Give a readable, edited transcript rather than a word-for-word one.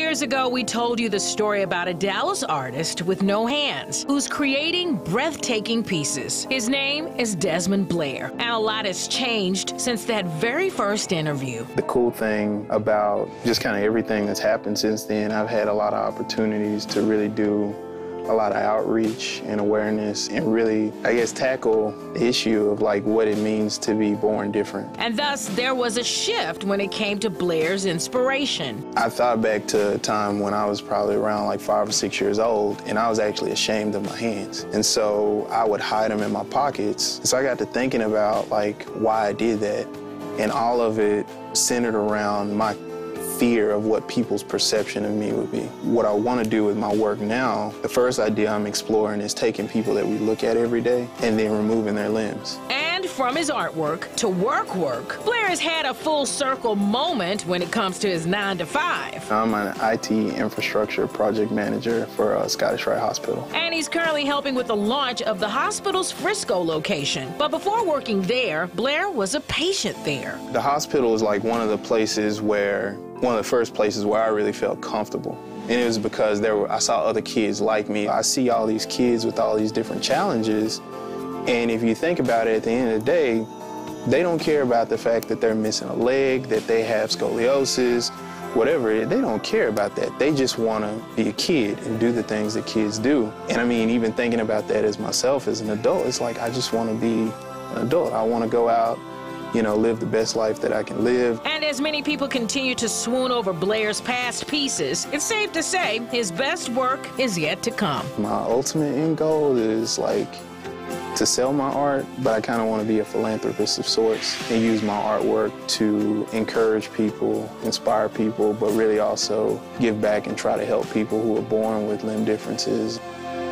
years ago, we told you the story about a Dallas artist with no hands who's creating breathtaking pieces. His name is Desmond Blair, and a lot has changed since that very first interview. The cool thing about just kind of everything that's happened since then, I've had a lot of opportunities to really do a lot of outreach and awareness and really, I guess, tackle the issue of like what it means to be born different. And thus, there was a shift when it came to Blair's inspiration. I thought back to a time when I was probably around like 5 or 6 years old, and I was actually ashamed of my hands. And so I would hide them in my pockets. So I got to thinking about like why I did that. And all of it centered around my fear of what people's perception of me would be. What I want to do with my work now, the first idea I'm exploring is taking people that we look at every day and then removing their limbs. And from his artwork to work, Blair has had a full circle moment when it comes to his 9-to-5. I'm an IT infrastructure project manager for Scottish Rite Hospital. And he's currently helping with the launch of the hospital's Frisco location. But before working there, Blair was a patient there. The hospital is like one of the first places where I really felt comfortable. And it was because I saw other kids like me. I see all these kids with all these different challenges. And if you think about it, at the end of the day, they don't care about the fact that they're missing a leg, that they have scoliosis, whatever. They don't care about that. They just want to be a kid and do the things that kids do. And I mean, even thinking about that as myself as an adult, it's like I just want to be an adult. I want to go out, you know, live the best life that I can live. And as many people continue to swoon over Blair's past pieces, it's safe to say his best work is yet to come. My ultimate end goal is like to sell my art, but I kind of want to be a philanthropist of sorts and use my artwork to encourage people, inspire people, but really also give back and try to help people who are born with limb differences.